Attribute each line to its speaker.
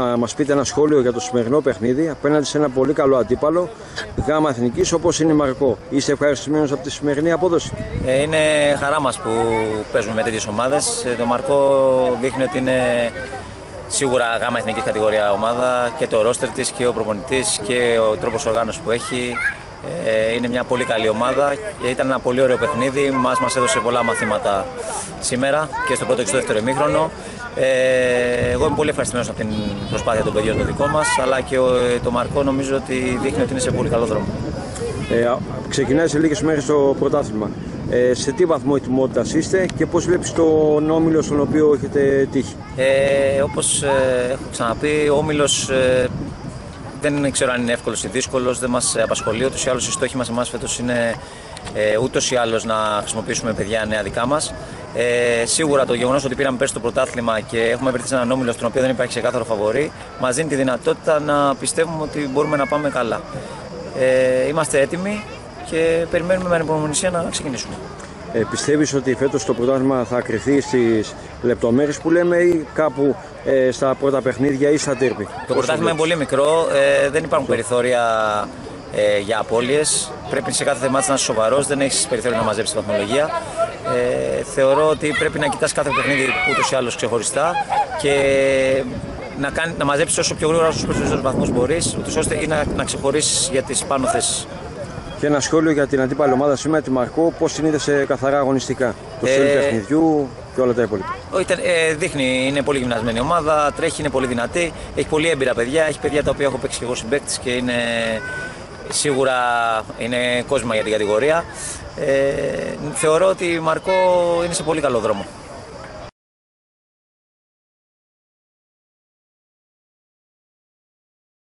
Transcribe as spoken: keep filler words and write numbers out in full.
Speaker 1: να μας πείτε ένα σχόλιο για το σημερινό παιχνίδι απέναντι σε ένα πολύ καλό αντίπαλο, Γάμα Εθνικής, όπως είναι η Μαρκό. Είστε ευχαριστημένος από τη σημερινή απόδοση?
Speaker 2: Ε, είναι χαρά μας που παίζουμε με τέτοιες ομάδες. Το Μαρκό δείχνει ότι είναι σίγουρα Γάμα Εθνικής κατηγορία ομάδα, και το ρόστερ της και ο προπονητής και ο τρόπος οργάνωσης που έχει. Ε, είναι μια πολύ καλή ομάδα. Ήταν ένα πολύ ωραίο παιχνίδι. Μας, μας έδωσε πολλά μαθήματα σήμερα και στο πρώτο και στο δεύτερο ημίχρονο. Ε, εγώ είμαι πολύ ευχαριστημένος από την προσπάθεια των παιδιών το δικό μας, αλλά και ο, το Μαρκό νομίζω ότι δείχνει ότι είναι σε πολύ καλό δρόμο.
Speaker 1: Ε, ξεκινάει σε λίγες μέρες το πρωτάθλημα. Ε, σε τι βαθμό ετοιμότητας είστε και πώς βλέπεις τον όμιλο στον οποίο έχετε τύχει?
Speaker 2: Ε, όπως ε, έχω ξαναπεί, ο όμιλος ε, δεν ξέρω αν είναι εύκολος ή δύσκολος, δεν μας απασχολεί. Ούτως ή άλλως η στόχη μας εμάς φέτος είναι ε, ούτως ή άλλως να χρησιμοποιήσουμε παιδιά νέα δικά μας. Ε, σίγουρα το γεγονός ότι πήραμε πέρσι το πρωτάθλημα και έχουμε βρεθεί σε έναν όμιλο στον οποίο δεν υπάρχει ξεκάθαρο φαβορί, μας δίνει τη δυνατότητα να πιστεύουμε ότι μπορούμε να πάμε καλά. Ε, είμαστε έτοιμοι και περιμένουμε με ανυπομονησία να ξεκινήσουμε.
Speaker 1: Ε, πιστεύεις ότι φέτος το πρωτάθλημα θα κρυφθεί στις λεπτομέρειες που λέμε ή κάπου ε, στα πρώτα παιχνίδια ή στα τέρπη?
Speaker 2: Το πρωτάθλημα είναι πολύ μικρό, ε, δεν υπάρχουν περιθώρια ε, για απώλειες. Πρέπει σε κάθε μάτς να είσαι σοβαρός, δεν έχεις περιθώριο να μαζέψεις βαθμολογία. Ε, θεωρώ ότι πρέπει να κοιτάς κάθε παιχνίδι ούτως ή άλλως ξεχωριστά και να, κάνει, να μαζέψεις όσο πιο γρήγορα όσους περισσότερους βαθμούς μπορείς, ούτως ώστε ή να, να ξεχωρίσεις για τις πάνω θέσεις.
Speaker 1: Και ένα σχόλιο για την αντίπαλη ομάδα σήμερα, τη Μαρκό, πώς την είδε καθαρά αγωνιστικά, το στυλ ε, παιχνιδιού και όλα τα υπόλοιπα?
Speaker 2: Ε, δείχνει, είναι πολύ γυμνασμένη ομάδα, τρέχει, είναι πολύ δυνατή, έχει πολύ έμπειρα παιδιά, έχει παιδιά τα οποία έχω παίξει και εγώ συμπαίκτης και είναι σίγουρα είναι κόσμημα για την κατηγορία. Ε, θεωρώ ότι η Μαρκό είναι σε πολύ καλό δρόμο.